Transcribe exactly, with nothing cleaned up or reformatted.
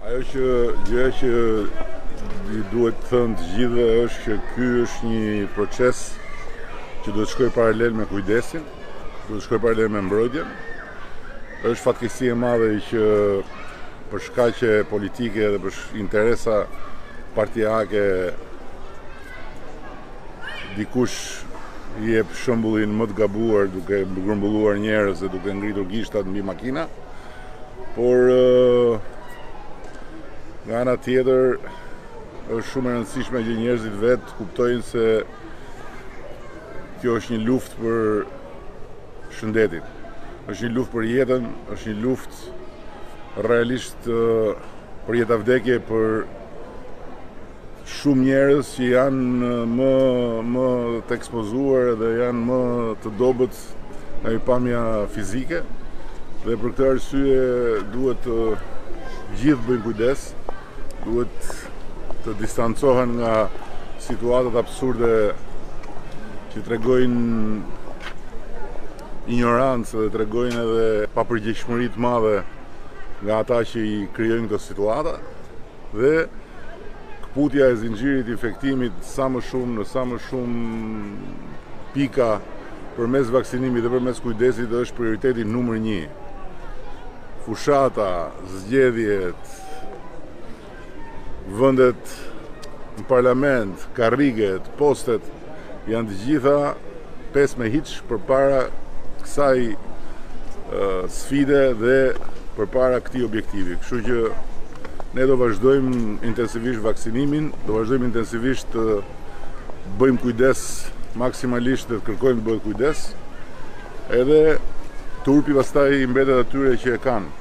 Ajo që gjë që duhet të thënë të gjithëve është që ky është një proces që duhet shkojë paralel me kujdesin, duhet shkojë paralel me mbrojtjen. Është fatkeqësi e madhe që për shkaqe politike dhe për interesa partijake dikush i jep shembullin më të gabuar duke grumbulluar njerëz dhe duke ngritur gishtat mbi makina, por nga ana tjetër është shumë e rëndësishme që njerëzit vetë kuptojnë se kjo është një luftë për shëndetin, është një luftë për jetën, është një luftë realisht për jetë vdekje për shumë njerëz që janë më më të ekspozuar dhe janë më të dobët nga pamja fizike, dhe për këtë arsye duhet të gjithë bëjnë kujdes, duhet të distancohen nga situatat absurde që tregojnë ignorancë dhe tregojnë edhe papërgjegjshmëri të madhe nga ata që i krijojnë këto situata, dhe kputja e zinxhirit të infektimit sa më shumë në sa më shumë pika përmes vaksinimit dhe përmes kujdesit është prioriteti numër një. Fushata, zgjedhjet, vendet në parlament, karriget, postet janë të gjitha pesë me hiç përpara kësaj uh, sfide dhe përpara këtij objektivi. Kështu që ne do vazhdojmë intensivisht vaksinimin, do vazhdojmë intensivisht të bëjmë kujdes maksimalisht dhe të kërkojmë të bëhet kujdes, edhe turpi pastaj i mbetet atyre që e kanë.